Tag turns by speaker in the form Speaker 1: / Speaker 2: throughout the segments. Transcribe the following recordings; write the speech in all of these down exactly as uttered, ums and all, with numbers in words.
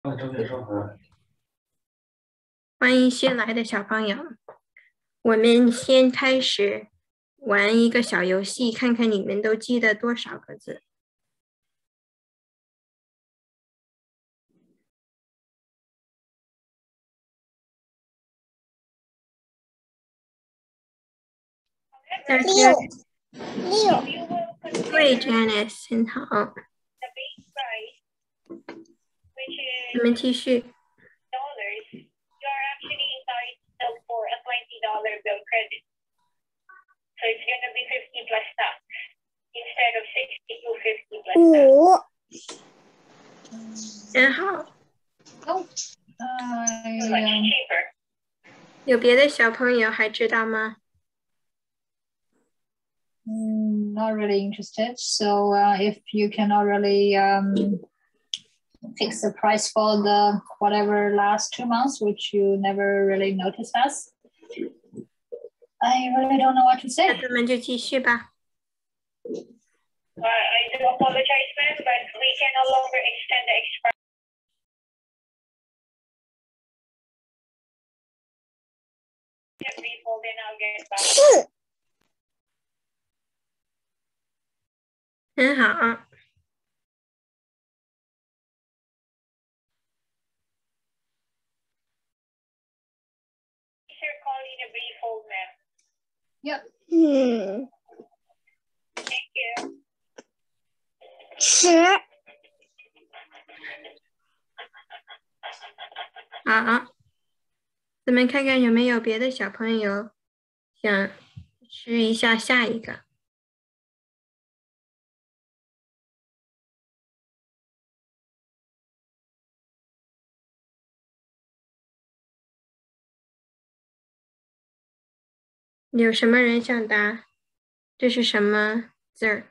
Speaker 1: 欢迎新来的小朋友，我们先开始玩一个小游戏，看看你们都记得多少个字。
Speaker 2: 六六，
Speaker 1: 对 ，Janice 很好。我们继续。
Speaker 2: 五，
Speaker 1: 很好。
Speaker 3: 哦，哎呀，
Speaker 1: 有别的小朋友还知道吗？
Speaker 3: Mm, not really interested. So uh, if you cannot really um, fix the price for the whatever last two months, which you never really noticed us, I really don't know what to
Speaker 1: 那
Speaker 3: say.
Speaker 1: 咱们就继续吧。
Speaker 4: Uh, I do apologize, ma'am, but we can no longer extend the expiry.
Speaker 2: 四，
Speaker 1: 很好。
Speaker 4: Sir, calling a brief hold, ma'am.
Speaker 3: Yep.
Speaker 2: 嗯，
Speaker 4: Thank you.
Speaker 2: 十，
Speaker 1: 好，咱们看看有没有别的小朋友想试一下下一个。有什么人想答？这是什么字儿？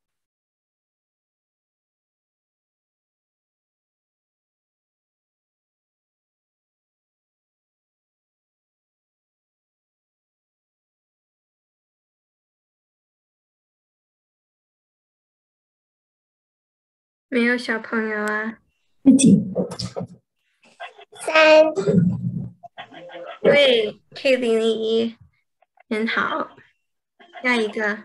Speaker 1: 没有小朋友啊？
Speaker 2: 三，
Speaker 1: 对 ，K 零零一，很好。下一个，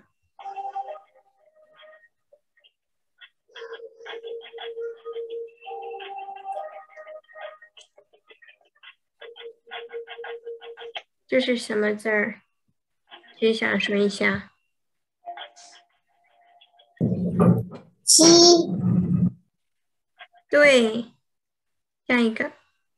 Speaker 1: 这是什么字儿？谁想说一下？
Speaker 2: 七，
Speaker 1: 对，下一个，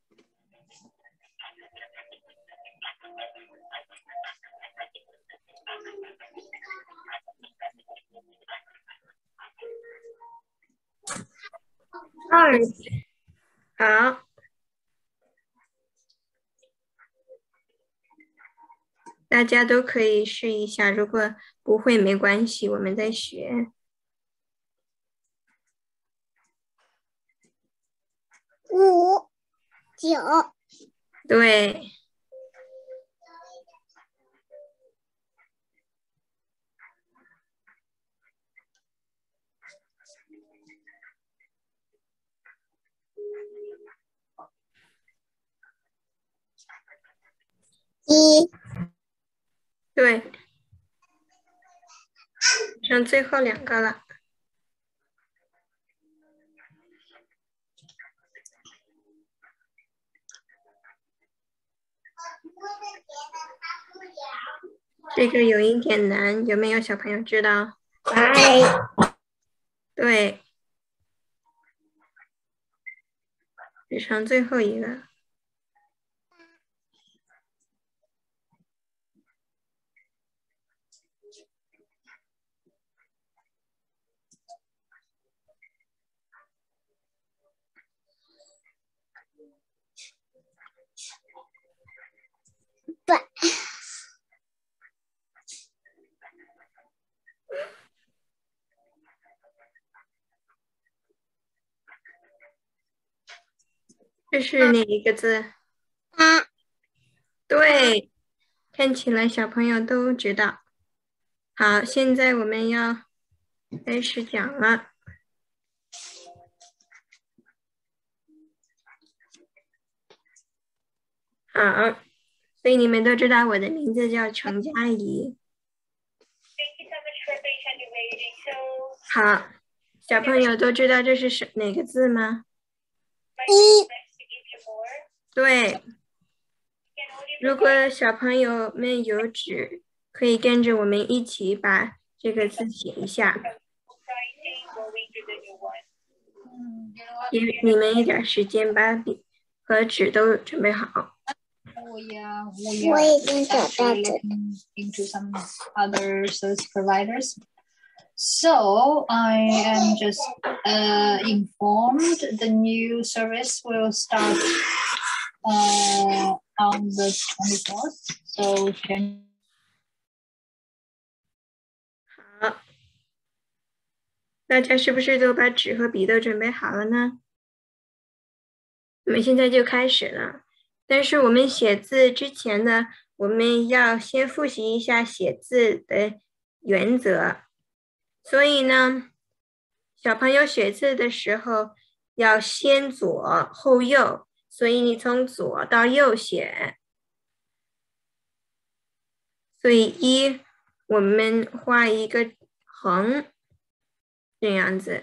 Speaker 2: 二，
Speaker 1: 好。大家都可以试一下，如果不会没关系，我们再学。
Speaker 2: 五，九，
Speaker 1: 对，
Speaker 2: 一，
Speaker 1: 对，剩最后两个了。这个有一点难，有没有小朋友知道？
Speaker 2: 百，
Speaker 1: 对，只剩最后一个。
Speaker 2: 百，
Speaker 1: 这是哪一个字？
Speaker 2: 八，
Speaker 1: 对，看起来小朋友都知道。好，现在我们要开始讲了。 好，所以你们都知道我的名字叫程佳怡。
Speaker 4: Thank you so much for patiently waiting. So,
Speaker 1: 好，小朋友都知道这是什哪个字吗？
Speaker 4: my name is to give you more.
Speaker 1: 对，
Speaker 4: Can only
Speaker 1: 如果小朋友们有纸，可以跟着我们一起把这个字写一下，
Speaker 4: writing going to the new one.
Speaker 3: 嗯 you know what?
Speaker 1: 给你们一点时间把笔和纸都准备好。
Speaker 3: Oh yeah, we
Speaker 2: 我
Speaker 3: are
Speaker 2: 已经找到
Speaker 3: actually
Speaker 2: 这。
Speaker 3: looking into some other service providers. So I am just uh, informed the new service will start uh, on the twenty-fourth. So can
Speaker 1: 好，大家是不是都把纸和笔都准备好了呢？我们现在就开始了。但是我们写字之前呢，我们要先复习一下写字的原则。所以呢，小朋友写字的时候要先左后右，所以你从左到右写。所以一，我们画一个横，这样子。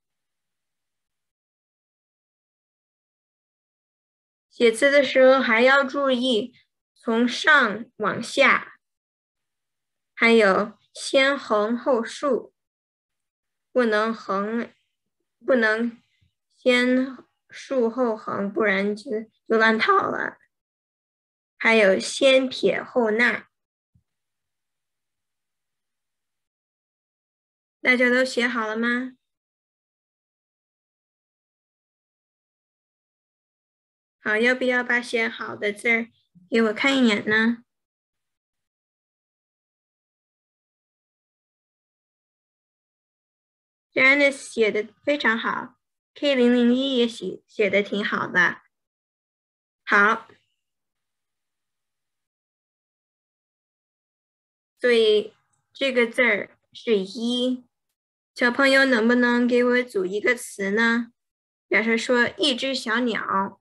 Speaker 1: 写字的时候还要注意从上往下，还有先横后竖，不能横，不能先竖后横，不然就就乱套了。还有先撇后捺，大家都写好了吗？好，要不要把写好的字儿给我看一眼呢？Janice 写的非常好 ，K 零零一也写写的挺好的。好，所以这个字儿是一。小朋友能不能给我组一个词呢？比方说一只小鸟。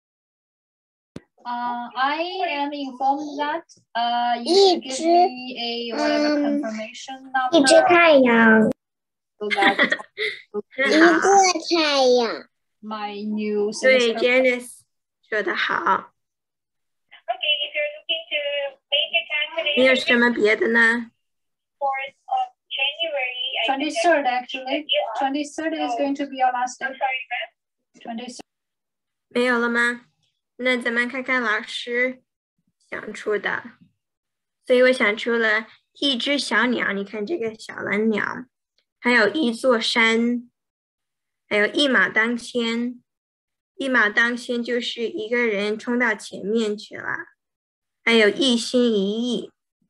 Speaker 3: Uh, I am informed that uh, you should give me a whatever confirmation
Speaker 2: 一只
Speaker 3: number
Speaker 2: 太阳，
Speaker 3: so that
Speaker 1: 很
Speaker 2: 一
Speaker 1: 好，
Speaker 2: 个太阳。
Speaker 3: my new
Speaker 1: 对
Speaker 3: service
Speaker 1: ，Janice 说的好。
Speaker 4: Okay, if you're looking to make a
Speaker 1: 你有
Speaker 4: cancellation
Speaker 1: 什么别的呢？
Speaker 4: fourth of January, I can
Speaker 3: twenty-third actually. twenty-third is going to be our last day.
Speaker 4: I'm sorry, ma'am.
Speaker 3: twenty-third.
Speaker 1: 没有了吗？那咱们看看老师想出的。所以我想出了一只小鸟，你看这个小蓝鸟，还有一座山，还有一马当先。一马当先就是一个人冲到前面去了，还有一心一意。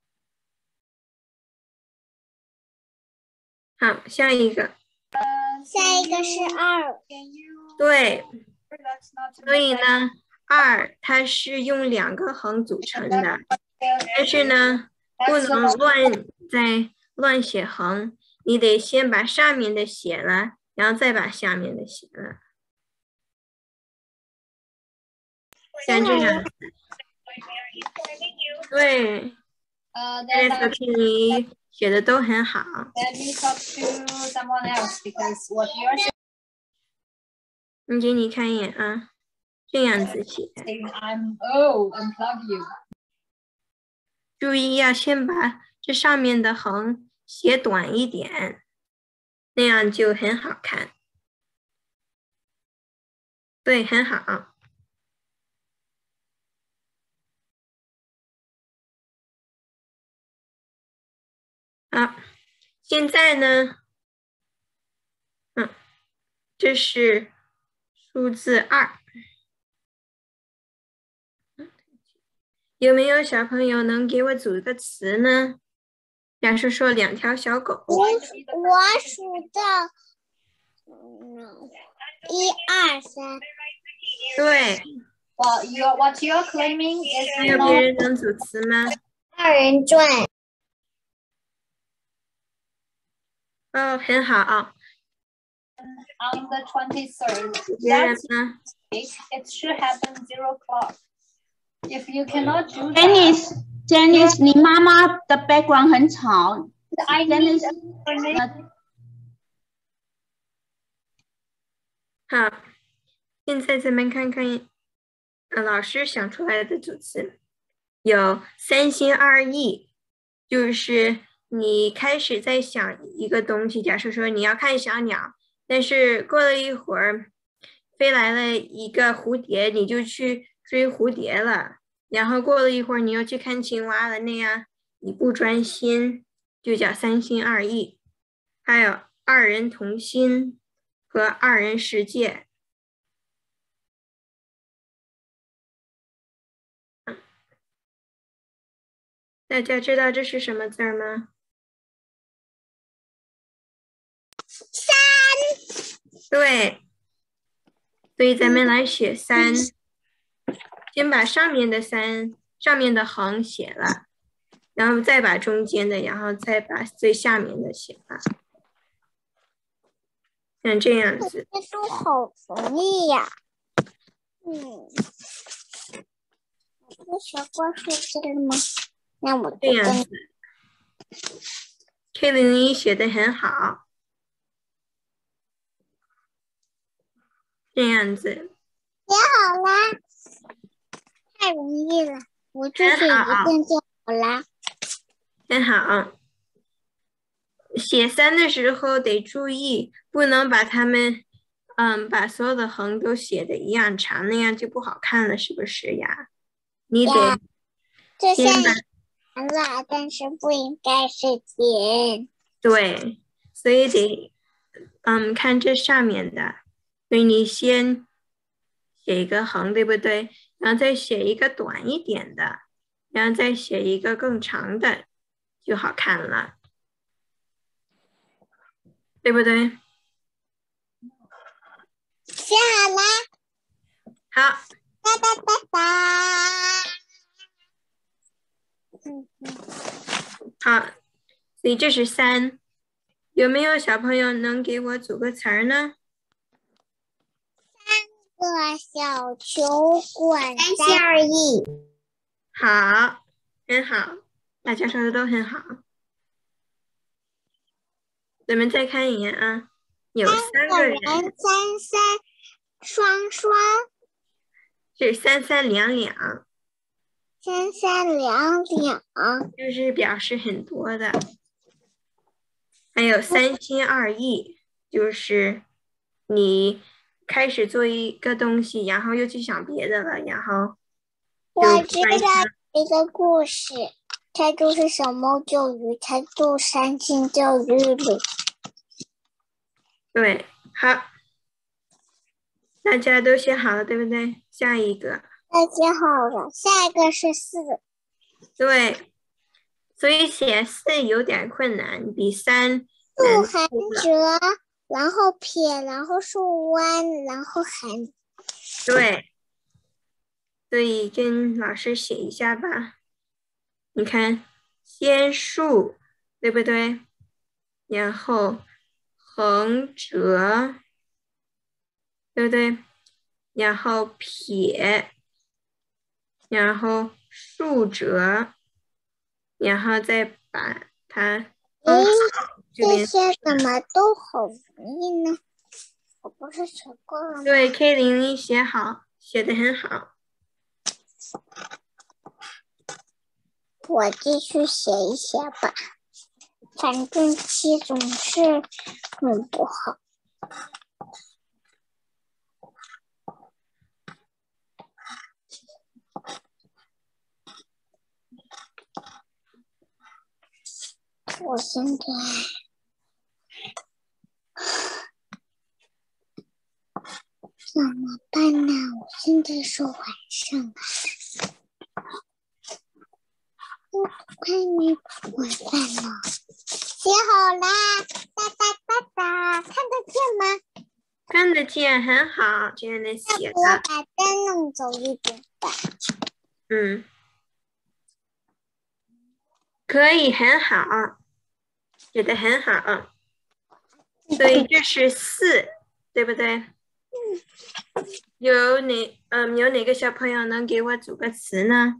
Speaker 1: 好，下一个。
Speaker 2: 下一个是二。
Speaker 1: 对，
Speaker 3: That's not
Speaker 1: 所以呢，二它是用两个横组成的，但是呢，不能乱再乱写横，你得先把上面的写了，然后再把下面的写了，像这样。 对，
Speaker 3: Uh,
Speaker 1: 这
Speaker 3: then
Speaker 1: 次
Speaker 3: uh,
Speaker 1: 听你写的都很好。
Speaker 3: let me talk to someone else because what you're
Speaker 1: 你给你看一眼啊，这样子写，
Speaker 3: saying, I'm oh unplug you.
Speaker 1: 注意要先把这上面的横写短一点，那样就很好看。对，很好。好，现在呢，嗯，这是数字二。有没有小朋友能给我组个词呢？假设说两条小狗。
Speaker 2: 我我数到嗯一二三。
Speaker 1: 对，
Speaker 3: Well, you what you're claiming
Speaker 1: 还
Speaker 3: is
Speaker 1: 有别
Speaker 3: not
Speaker 1: 人能组词吗？
Speaker 2: 二人转。
Speaker 1: 哦，很好。
Speaker 3: on the twenty-third.
Speaker 1: 别人
Speaker 3: That's
Speaker 1: 呢？
Speaker 3: it. It should happen zero o'clock. If you cannot do that,
Speaker 5: Dennis, Dennis，你妈妈的 background 很吵。
Speaker 3: I need
Speaker 5: Dennis，
Speaker 3: explanation.
Speaker 1: 好，现在咱们看看，呃，老师想出来的组词有三心二意，就是你开始在想一个东西，假设说你要看小鸟，但是过了一会儿飞来了一个蝴蝶，你就去追蝴蝶了，然后过了一会儿你又去看青蛙了，那样你不专心，就叫三心二意。还有二人同心和二人世界。大家知道这是什么字儿吗？
Speaker 2: 三。
Speaker 1: 对，所以咱们来写三，先把上面的三，上面的横写了，然后再把中间的，然后再把最下面的写了，像这样子。
Speaker 2: 这书好容易呀。嗯，我学过数字了吗？那我就
Speaker 1: 这样
Speaker 2: 跟
Speaker 1: 子 ，K 零零一写的很好，这样子。
Speaker 2: 写好啦，太容易了，我就写一遍就好啦。
Speaker 1: 很好。写三的时候得注意，不能把它们，嗯，把所有的横都写的一样长，那样就不好看了，是不是呀？你得
Speaker 2: 呀这
Speaker 1: 先把。
Speaker 2: 下完了，但是不应该是甜。
Speaker 1: 对，所以得，嗯，看这上面的，所以你先写一个横，对不对？然后再写一个短一点的，然后再写一个更长的，就好看了，对不对？
Speaker 2: 写好啦，
Speaker 1: 好，
Speaker 2: 哒哒哒哒。嗯嗯，
Speaker 1: 好，所以这是三。有没有小朋友能给我组个词儿呢？
Speaker 2: 个小球馆，三心二意。
Speaker 1: 好，很好，大家说的都很好。咱们再看一眼啊，有三个人，
Speaker 2: 三三双双，
Speaker 1: 是三三两两，
Speaker 2: 三三两两，
Speaker 1: 就是表示很多的。还有三心二意，就是你开始做一个东西，然后又去想别的了，然后
Speaker 2: 我知道一个故事，它就是小猫救鱼，它住三星钓鱼里。
Speaker 1: 对，好，大家都写好了，对不对？下一个，
Speaker 2: 大家好了，下一个是四。
Speaker 1: 对，所以写四有点困难，比三
Speaker 2: 竖
Speaker 1: 难
Speaker 2: 横折，然后撇，然后竖弯，然后横。
Speaker 1: 对，所以跟老师写一下吧。你看，先竖，对不对？然后横折，对不对？然后撇，然后竖折，然后再把它封好。这
Speaker 2: 这
Speaker 1: 边
Speaker 2: 些怎么都好容易呢？我不是学过了吗？
Speaker 1: 对 K 零零写好，写的很好。
Speaker 2: 我继续写一写吧，反正七总是弄不好。我现在怎么办呢？我现在是晚上了，我快没晚饭了。写好啦，哒哒哒哒，看得见吗？
Speaker 1: 看得见，很好，这样的写
Speaker 2: 我
Speaker 1: 的，
Speaker 2: 把灯弄走一点吧。
Speaker 1: 嗯，可以，很好，写的很好。 所以这是四，对不对？有哪嗯有哪个小朋友能给我组个词呢？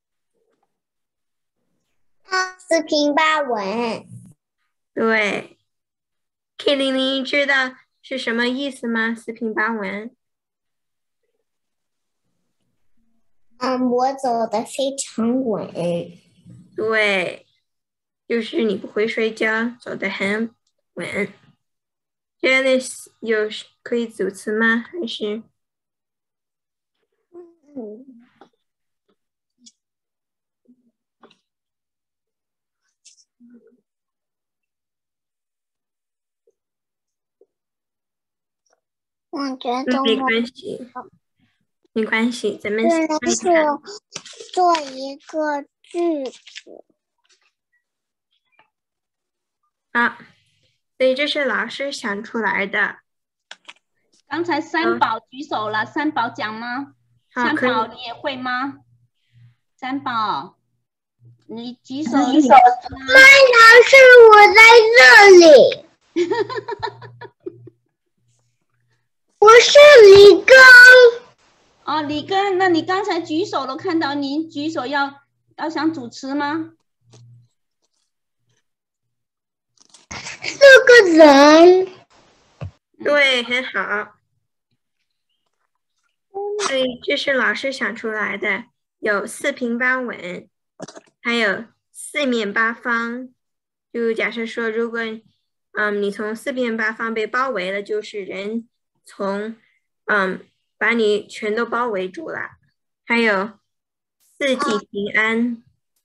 Speaker 2: 四平八稳。
Speaker 1: 对 ，K 零零知道是什么意思吗？四平八稳。
Speaker 2: 嗯，我走的非常稳。
Speaker 1: 对，就是你不会睡觉，走得很稳。Janice 有可以组词吗？还是？
Speaker 2: 嗯。我觉得
Speaker 1: 没关系，没关系，咱们
Speaker 2: 只能做做一个句子。
Speaker 1: 啊，所以这是老师想出来的。
Speaker 5: 刚才三宝举手了，三宝讲吗？三宝你也会吗？三宝，你举手。
Speaker 2: 举手。麦老师，我在这里。我是李刚。
Speaker 5: 哦，李刚，那你刚才举手了，看到您举手要要想主持吗？
Speaker 2: 四个人。
Speaker 1: 对，很好。所以这是老师想出来的，有四平八稳，还有四面八方。就假设说，如果嗯你从四面八方被包围了，就是人从嗯把你全都包围住了。还有四季平安。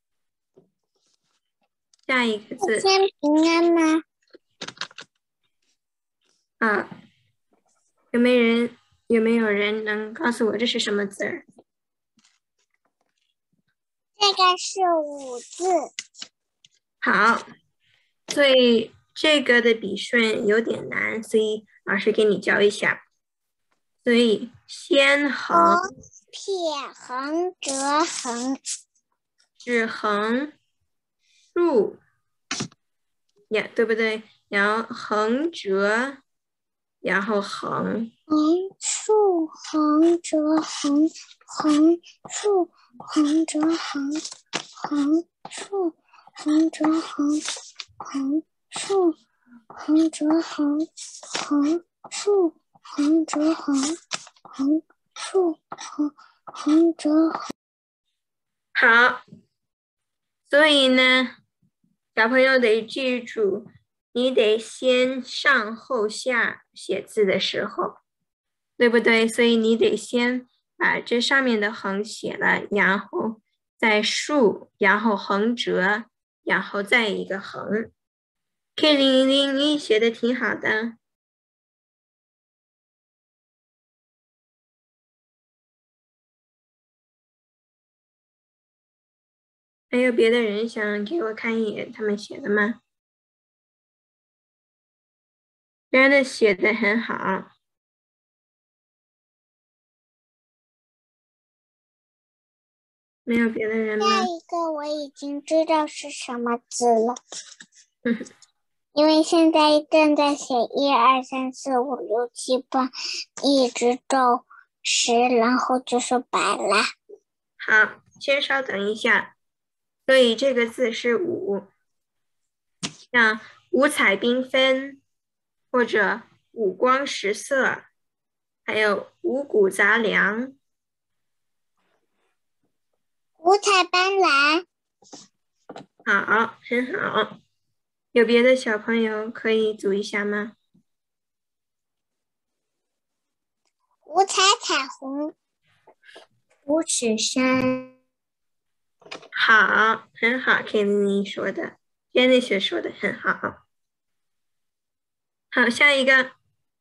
Speaker 1: 下一个字。
Speaker 2: 天平安吗？
Speaker 1: 啊，有没有人有没有人能告诉我这是什么字儿？
Speaker 2: 这个是五字。
Speaker 1: 好，所以这个的笔顺有点难，所以老师给你教一下。所以先横、
Speaker 2: 撇、横、折、横、
Speaker 1: 指横、竖，呀，对不对？然后横折，然后横。
Speaker 2: 横竖横折横，横竖横折横，横竖横折横，横竖横折横，横竖横折横，横竖横横折横。
Speaker 1: 好，所以呢，小朋友得记住，你得先上后下写字的时候，对不对？所以你得先把这上面的横写了，然后再竖，然后横折，然后再一个横。K 零零，你写的挺好的。还有别的人想给我看一眼他们写的吗？别人的写的很好。没有别的人吗？
Speaker 2: 下一个我已经知道是什么字了。
Speaker 1: 嗯，
Speaker 2: 因为现在正在写一二三四五六七八，一直到十，然后就是百了。
Speaker 1: 好，先稍等一下。所以这个字是五，像五彩缤纷，或者五光十色，还有五谷杂粮。
Speaker 2: 五彩斑斓。
Speaker 1: 好，很好。有别的小朋友可以组一下吗？
Speaker 2: 五彩彩虹。五尺山。
Speaker 1: 好，很好 ，K 零零说的 ，Janice 说的很好。好，下一个，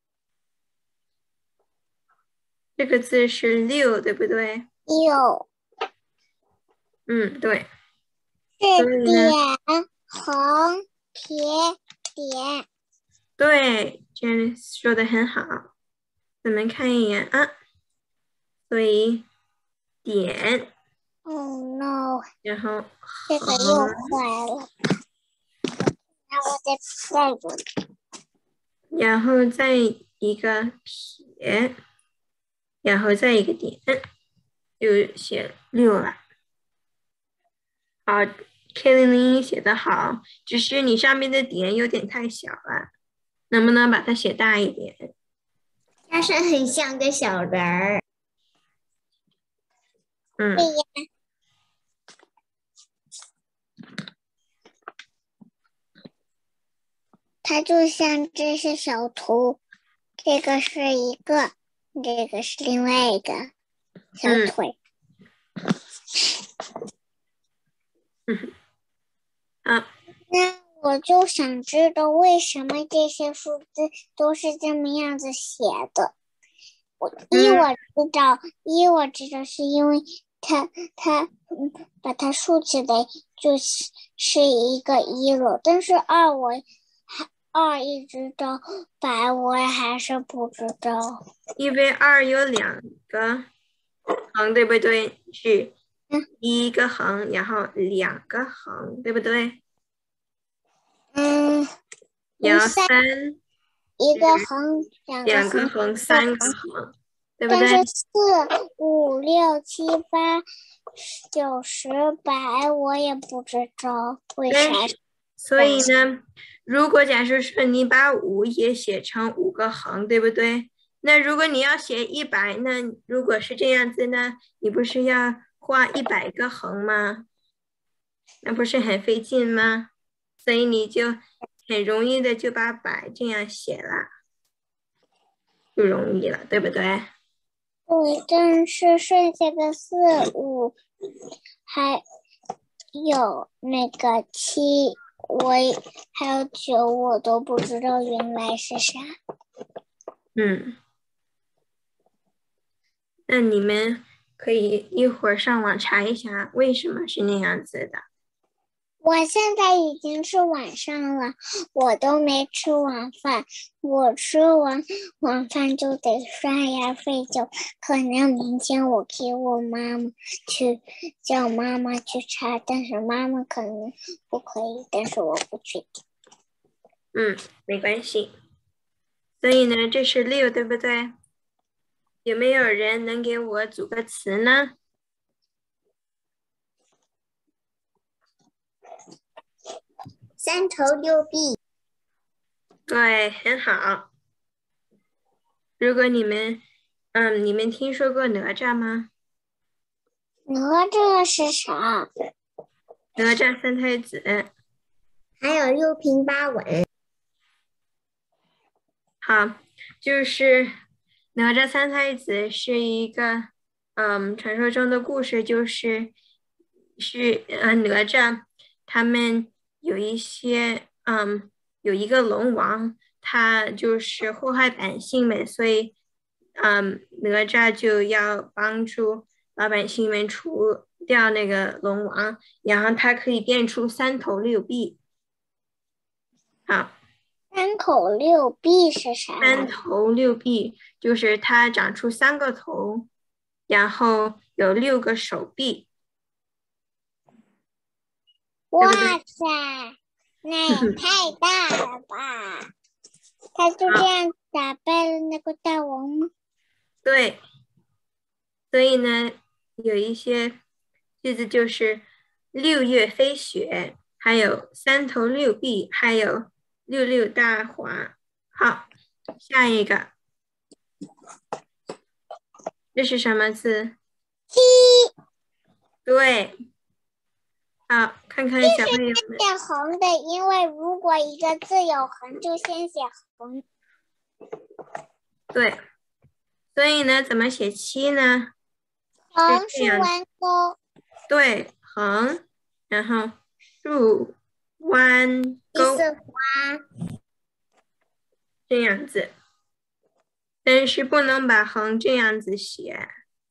Speaker 1: 这个字是六，对不对？
Speaker 2: 六。
Speaker 1: 嗯，对。
Speaker 2: 是点、横、撇、点。
Speaker 1: 对 ，Janice 说的很好。咱们看一眼啊，所以点。
Speaker 2: Oh no！
Speaker 1: 然后
Speaker 2: 这个又坏了。那我再再做。
Speaker 1: 然后再一个撇，然后再一个点，就写六了。好 ，K 零零一写的好，只是你上面的点有点太小了，能不能把它写大一点？
Speaker 2: 它是很像个小人儿。
Speaker 1: 嗯。
Speaker 2: 对呀。它就像这是小图，这个是一个，这个是另外一个小腿。
Speaker 1: 嗯。啊。
Speaker 2: 那我就想知道为什么这些数字都是这么样子写的。我一我知道，一我知道是因为它它嗯把它竖起来就是是一个一了，但是二我还二一直到百我还是不知道。
Speaker 1: 因为二有两个横，对不对？是一个横，然后两个横，对不对？
Speaker 2: 嗯。
Speaker 1: 然后三
Speaker 2: 一个横，两
Speaker 1: 两
Speaker 2: 个
Speaker 1: 个横，三个横，对不对？
Speaker 2: 但是四五六七八九十百我也不知道为啥。
Speaker 1: 所以呢，如果假设说你把五也写成五个横，对不对？那如果你要写一百，那如果是这样子呢，你不是要画一百个横吗？那不是很费劲吗？所以你就很容易的就把百这样写了，就容易了，对不对？
Speaker 2: 对，但是剩下的四五还有那个七，我还有九，我都不知道原来是啥。
Speaker 1: 嗯，那你们可以一会儿上网查一下为什么是那样子的。
Speaker 2: 我现在已经是晚上了，我都没吃晚饭。我吃完晚饭就得刷牙睡觉。可能明天我给我妈妈去叫妈妈去查，但是妈妈可能不可以，但是我不确定。
Speaker 1: 嗯，没关系。所以呢，这是六，对不对？有没有人能给我组个词呢？
Speaker 2: 三头六臂。
Speaker 1: 对，很好。如果你们，嗯，你们听说过哪吒吗？
Speaker 2: 哪吒是啥？
Speaker 1: 哪吒三太子。
Speaker 2: 还有六平八稳。
Speaker 1: 好，就是哪吒三太子是一个，嗯，传说中的故事，就是是呃哪吒他们有一些，嗯，有一个龙王，他就是祸害百姓们，所以，嗯，哪吒就要帮助老百姓们除掉那个龙王，然后他可以变出三头六臂。好。
Speaker 2: 三头六臂是啥？
Speaker 1: 三头六臂就是它长出三个头，然后有六个手臂。
Speaker 2: 哇塞，那也太大了吧！他就这样打败了那个大王吗？
Speaker 1: 对，所以呢，有一些句子就是六月飞雪，还有三头六臂，还有六六大华。好，下一个，这是什么字？
Speaker 2: 七。
Speaker 1: 对，好，看看小朋友们。
Speaker 2: 写横的，因为如果一个字有横，就先写横。
Speaker 1: 对，所以呢，怎么写七呢？
Speaker 2: 横是弯钩。
Speaker 1: 对，横，然后竖弯钩，这样子。但是不能把横这样子写，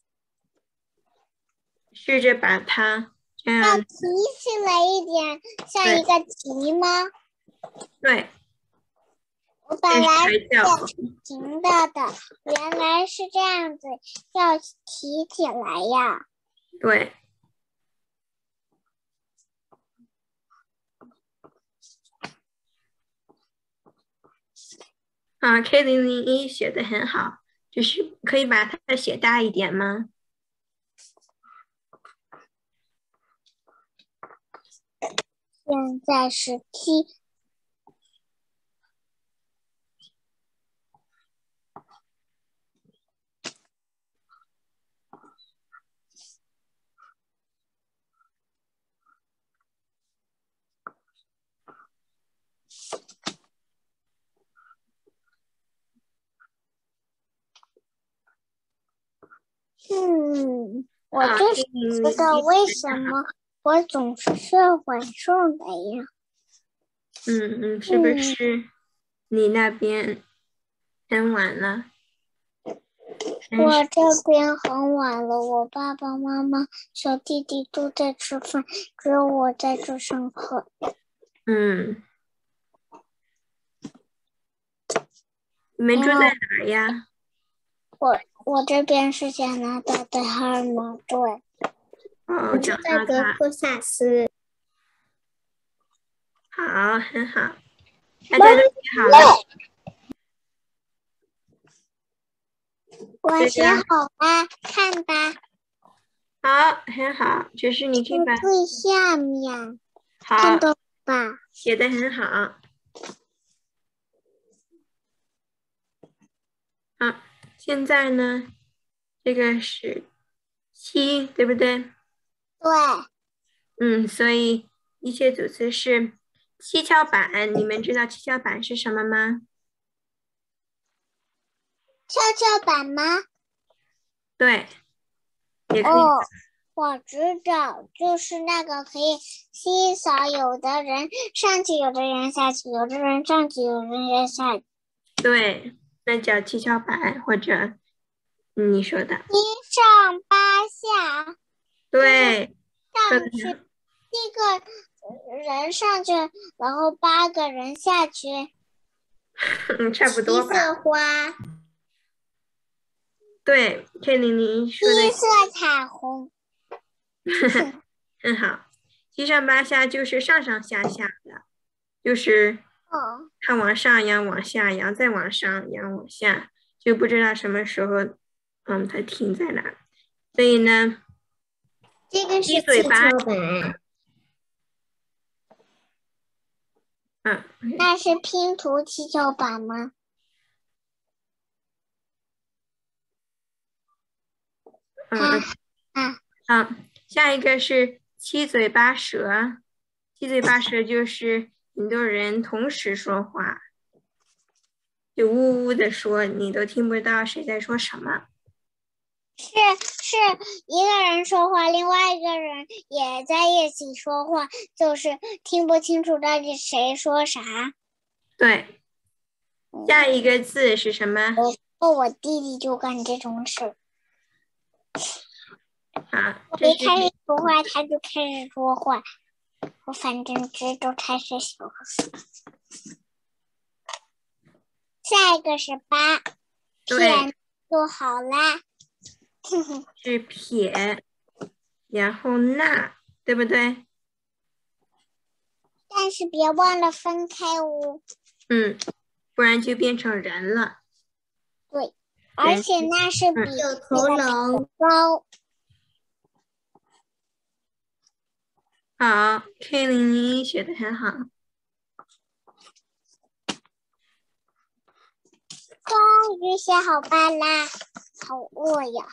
Speaker 1: 试着把它这样。
Speaker 2: 要提起来一点，像一个提吗？
Speaker 1: 对。
Speaker 2: 我本来写平的的，原来是这样子，要提起来呀。
Speaker 1: 对。 啊 ，K 零零一写的很好，就是可以把它写大一点吗？
Speaker 2: 现在是七。嗯，我就是不知道为什么我总是睡晚上的呀。
Speaker 1: 嗯嗯，是不是你那边很晚了？
Speaker 2: 我这边很晚了，我爸爸妈妈、小弟弟都在吃饭，只有我在这上课。
Speaker 1: 嗯，你们住在哪呀？
Speaker 2: 我我这边是加拿大的哈尔蒙顿，
Speaker 1: 哦，
Speaker 2: 我住在德克萨斯。
Speaker 1: 好，很好，大家都写好了。
Speaker 2: 我写好了，看吧。
Speaker 1: 好，很好，就是你可以把
Speaker 2: 最下面，
Speaker 1: 好
Speaker 2: 看到吧？
Speaker 1: 写的很好。好，现在呢，这个是七，对不对？
Speaker 2: 对。
Speaker 1: 嗯，所以一切组词是七巧板。你们知道七巧板是什么吗？
Speaker 2: 跷跷板吗？
Speaker 1: 对，也可以。
Speaker 2: 哦，我知道，就是那个可以稀扫，有的人上去，有的人下去，有的人上去，有的人下去。
Speaker 1: 对，那叫七巧板，或者你说的。
Speaker 2: 七上八下。
Speaker 1: 对，
Speaker 2: 上去，七个人上去，然后八个人下去。
Speaker 1: 嗯，差不多吧。
Speaker 2: 七色花。
Speaker 1: 对 ，K 零零一说的。
Speaker 2: 七色彩虹。
Speaker 1: 很好，七上八下就是上上下下的，就是它往上扬，往下扬，再往上扬，往下，就不知道什么时候，嗯，它停在哪。所以呢，
Speaker 2: 这个是
Speaker 1: 七嘴八
Speaker 2: 跷板。
Speaker 1: 嗯，
Speaker 2: 那是拼图七巧板吗？
Speaker 1: 嗯
Speaker 2: 啊，
Speaker 1: 好，下一个是七嘴八舌。七嘴八舌就是很多人同时说话，就呜呜的说，你都听不到谁在说什么。
Speaker 2: 是是一个人说话，另外一个人也在一起说话，就是听不清楚到底谁说啥。
Speaker 1: 对，下一个字是什么？
Speaker 2: 我我弟弟就干这种事。
Speaker 1: 好，
Speaker 2: 我一开始说话，他就开始说话。我反正这都开始小事。下一个是八，撇就好啦。
Speaker 1: 是撇，然后捺，对不对？
Speaker 2: 但是别忘了分开哦。
Speaker 1: 嗯，不然就变成人了。
Speaker 2: 对，而且那是比有头龙高。
Speaker 1: 好 ，K 零零一写的很好。
Speaker 2: 终于写好吧啦，好饿呀。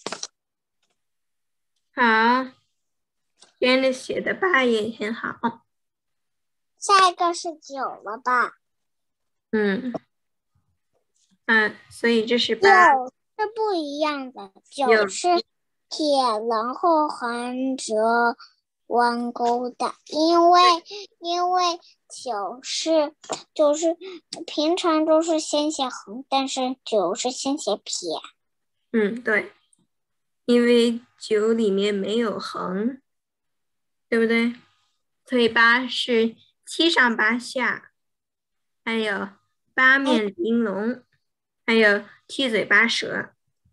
Speaker 1: 好 ，Jane 写的八也很好。
Speaker 2: 下一个是九了吧？
Speaker 1: 嗯，嗯，所以这是八。
Speaker 2: 九是不一样的，九是撇，然后横折弯钩的，因为因为九是就是平常都是先写横，但是九是先写撇。
Speaker 1: 嗯，对，因为九里面没有横，对不对？所以八是七上八下，还有八面玲珑，还有七嘴八舌。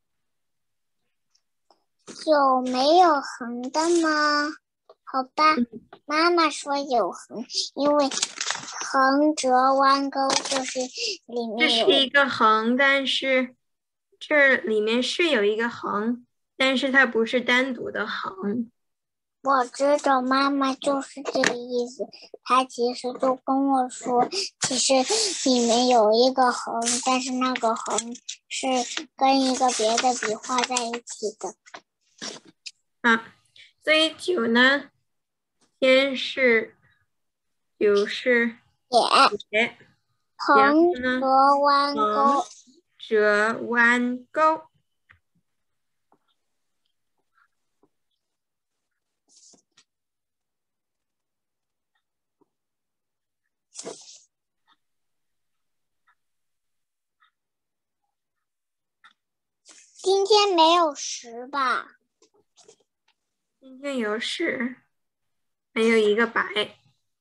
Speaker 2: 有没有横的吗？好吧，妈妈说有横，因为横折弯钩，就是里面
Speaker 1: 这
Speaker 2: 有
Speaker 1: 是一个横，但是这里面是有一个横，但是它不是单独的横。
Speaker 2: 我知道妈妈就是这个意思，她其实就跟我说，其实里面有一个横，但是那个横是跟一个别的笔画在一起的。
Speaker 1: 啊，所以九呢，先是九是
Speaker 2: 解，
Speaker 1: 解，然后
Speaker 2: 横
Speaker 1: 呢，
Speaker 2: 折弯钩，
Speaker 1: 横折弯钩。
Speaker 2: 今天没有十吧？
Speaker 1: 今天有十，还有一个百。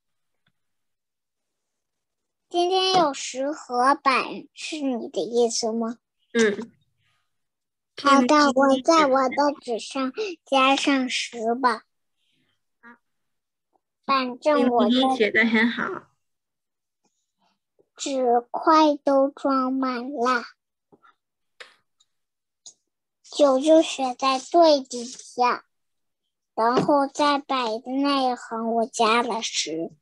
Speaker 2: 今天有十和百，是你的意思吗？
Speaker 1: 嗯。
Speaker 2: 好的，我在我的纸上加上十吧。反正我
Speaker 1: 的写的很好，
Speaker 2: 纸块都装满了。九就写在最底下，然后在百的那一行我加了十，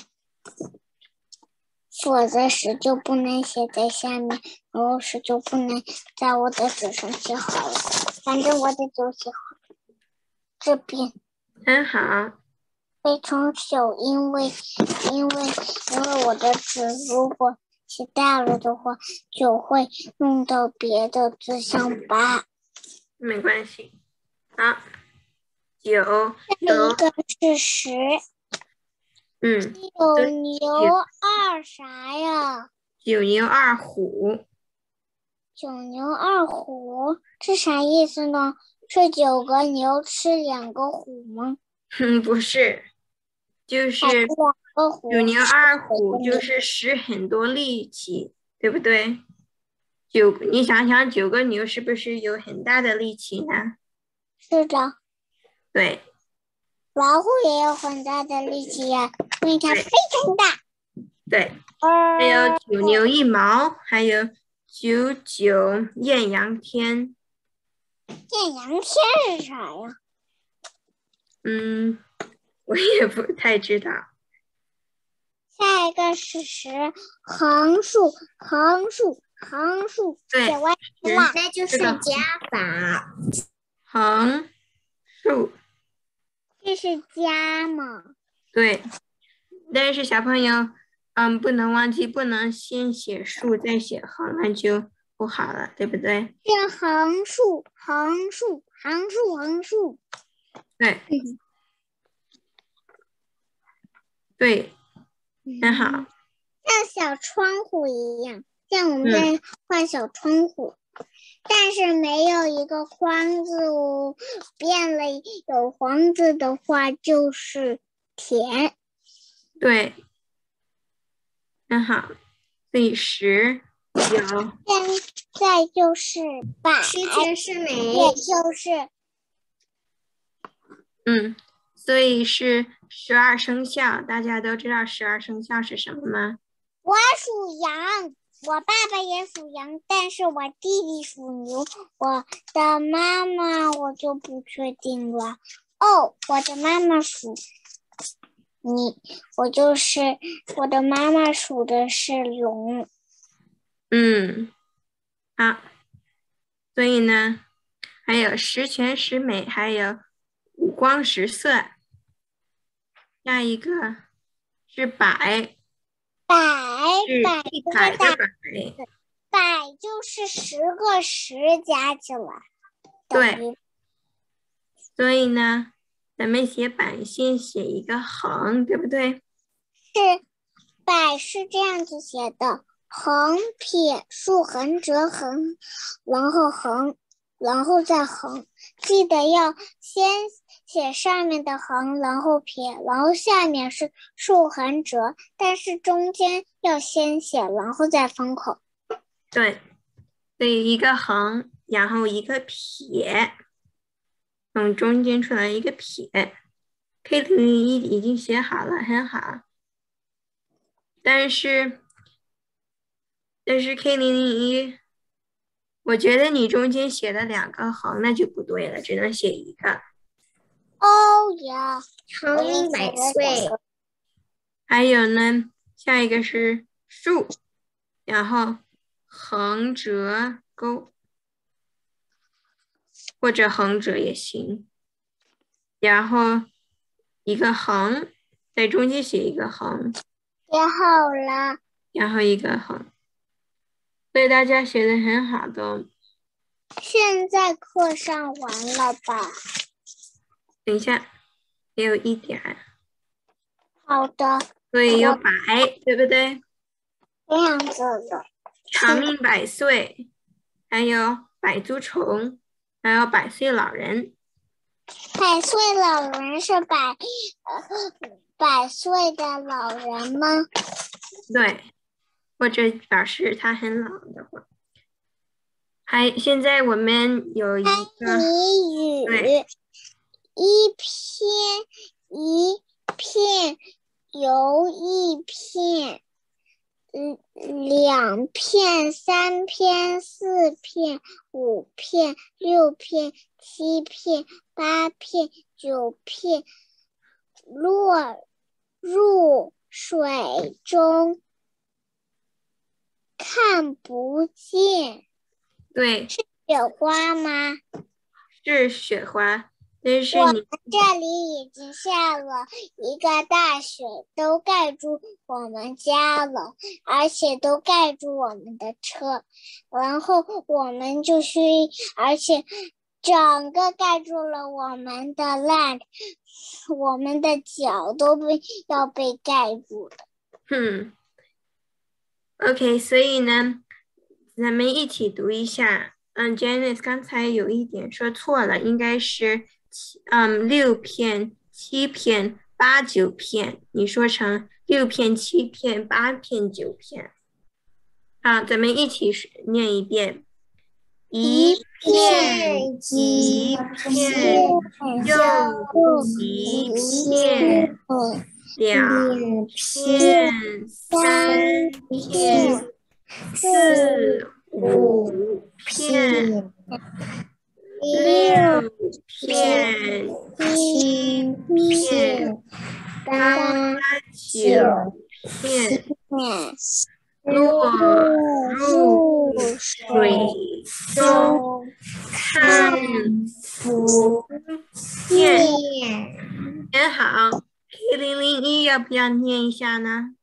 Speaker 2: 否则十就不能写在下面，然后十就不能在我的纸上写好了。反正我的就写好了，这边
Speaker 1: 很好。
Speaker 2: 非常小，因为因为因为我的纸如果写大了的话，就会弄到别的字像八。
Speaker 1: 没关系。好，九。
Speaker 2: 这一个是十。
Speaker 1: 嗯。
Speaker 2: 九牛二啥呀？
Speaker 1: 九牛二虎。
Speaker 2: 九牛二虎，这啥意思呢？是九个牛吃两个虎吗？
Speaker 1: 嗯，不是，就是九牛二虎，就是使很多力气，对不对？九，你想想，九个牛是不是有很大的力气呢？
Speaker 2: 是的。
Speaker 1: 对。
Speaker 2: 老虎也有很大的力气呀，因为它非常大。
Speaker 1: 对。还有九牛一毛，还有九九艳阳天。
Speaker 2: 艳阳天是啥呀？
Speaker 1: 嗯，我也不太知道。
Speaker 2: 下一个是十，横竖，横竖，横竖，写完了，那就是加法。
Speaker 1: 横竖，
Speaker 2: 这是加吗？
Speaker 1: 对。但是小朋友，嗯，不能忘记，不能先写竖再写横，那就不好了，对不对？
Speaker 2: 是横竖，横竖，横竖，横竖。
Speaker 1: 对。嗯、对。很好。
Speaker 2: 像小窗户一样，像我们在画小窗户，嗯、但是没有一个框字哦。变了有黄字的话就是田。
Speaker 1: 对。很好。所以十九。
Speaker 2: 现在就是百。十全十美。也就是。
Speaker 1: 嗯。所以是十二生肖，大家都知道十二生肖是什么吗？
Speaker 2: 我属羊，我爸爸也属羊，但是我弟弟属牛，我的妈妈我就不确定了。哦，我的妈妈属你，我就是我的妈妈属的是龙。
Speaker 1: 嗯，好。所以呢，还有十全十美，还有五光十色。下一个是百。
Speaker 2: 百，
Speaker 1: 是
Speaker 2: 百
Speaker 1: 一百的百。
Speaker 2: 百就是十个十加起来。
Speaker 1: 对。所以呢，咱们写百先写一个横，对不对？
Speaker 2: 是，百是这样子写的：横撇竖横折横，然后横，然后再横。记得要先写上面的横，然后撇，然后下面是竖横折，但是中间要先写，然后再封口。
Speaker 1: 对，所以一个横，然后一个撇，从中间出来一个撇。K 图已已经写好了，很好。 但是但是 K 零零一，我觉得你中间写了两个横，那就不对了，只能写一个。
Speaker 2: 哦呀，
Speaker 6: 长命百岁。
Speaker 1: 还有呢，下一个是树，然后横折钩，或者横折也行。然后一个横，在中间写一个横。
Speaker 2: 写好了。
Speaker 1: 然后一个横。所以大家写的很好的。
Speaker 2: 现在课上完了吧？
Speaker 1: 等一下，还有一点。
Speaker 2: 好的。
Speaker 1: 所以有百，对不对？
Speaker 2: 这样子的。
Speaker 1: 长命百岁，还有百足虫，还有百岁老人。
Speaker 2: 百岁老人是百呃百岁的老人吗？
Speaker 1: 对，或者表示他很老的话。还现在我们有一个
Speaker 2: 谜语，一片一片又一片，嗯，两片三片四片五片六片七片八片九片，落入水中看不见。
Speaker 1: 对，
Speaker 2: 是雪花吗？
Speaker 1: 是雪花，但是你
Speaker 2: 我们这里已经下了一个大雪，都盖住我们家了，而且都盖住我们的车，然后我们就去，而且整个盖住了我们的 land， 我们的脚都被要被盖住了。
Speaker 1: 嗯 ，OK， 所以呢，咱们一起读一下。嗯 ，Janice 刚才有一点说错了，应该是嗯六片、七片、八九片，你说成六片、七片、八片、九片。好，咱们一起念一遍。一片一片又一片，两片三片四五片，六片七片八九片，落入水中看不见。很好 ，K 零零一要不要念一下呢？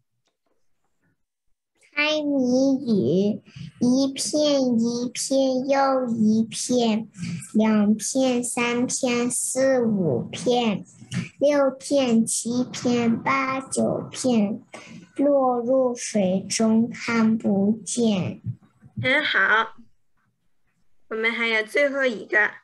Speaker 6: 猜谜语，一片一片又一片，两片三片四五片，六片七片八九片，落入水中看不见。
Speaker 1: 很好，我们还有最后一个，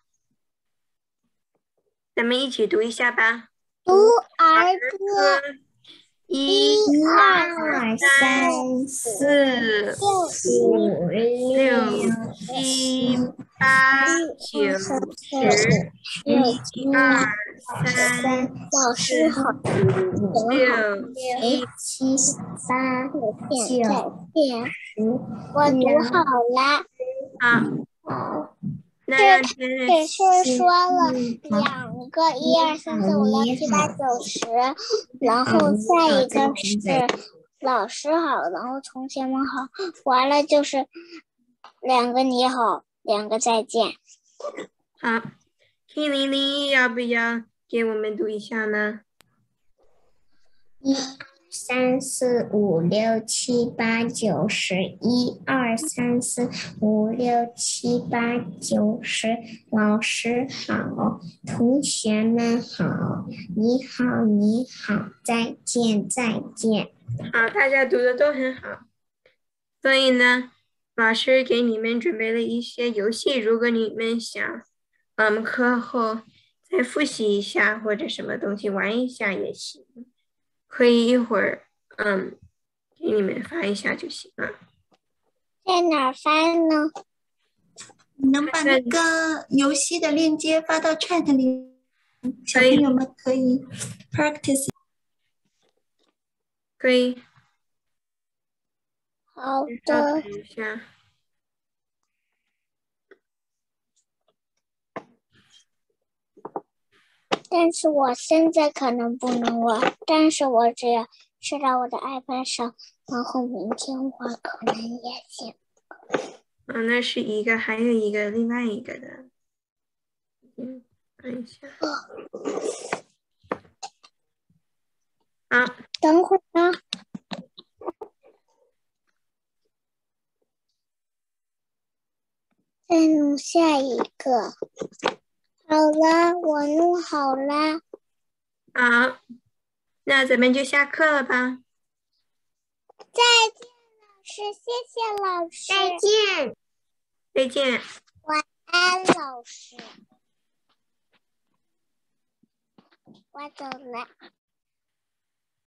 Speaker 1: 咱们一起读一下吧。
Speaker 2: 读儿歌。
Speaker 1: 一二三四五六七八九十，一二三四五六
Speaker 6: 七八九十，
Speaker 2: 我读好了。
Speaker 1: 好，那
Speaker 2: 这只是说了两个一二三四五六七八九十，然后下一个是老师好，然后同学们好，完了就是两个你好，两个再见。
Speaker 1: 好 ，K 零零一要不要给我们读一下呢？
Speaker 6: 一三四五六七八九十，一二三四五六七八九十。老师好，同学们好，你好你好，再见再见。
Speaker 1: 好，大家读的都很好。所以呢，老师给你们准备了一些游戏，如果你们想，嗯，课后再复习一下或者什么东西玩一下也行。可以一会儿，嗯，给你们发一下就行了。
Speaker 2: 在哪发呢？
Speaker 7: 你能把那个游戏的链接发到 chat 里，小朋友们可以 practice。
Speaker 1: 可以。
Speaker 2: 好
Speaker 1: 稍
Speaker 2: 的。
Speaker 1: 等一下。
Speaker 2: 但是我现在可能不能玩，但是我只要是到我的 iPad 上，然后明天我可能也行。
Speaker 1: 嗯，那是一个，还有一个另外一个的。嗯，看一下。啊，
Speaker 2: 等会儿呢。再弄下一个。好了，我弄好了。
Speaker 1: 好，那咱们就下课了吧。
Speaker 2: 再见，老师，谢谢老师。
Speaker 6: 再见。
Speaker 1: 再见。
Speaker 2: 晚安，老师。我走了。